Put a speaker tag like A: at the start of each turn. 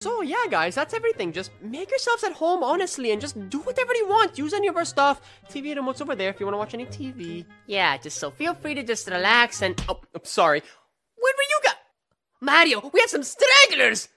A: So yeah, guys, that's everything. Just make yourselves at home, honestly, and just do whatever you want. Use any of our stuff. TV remote's over there if you want to watch any TV. Yeah, just so feel free to just relax and... Oh, I'm sorry. Where were you guys? Mario, we have some stragglers!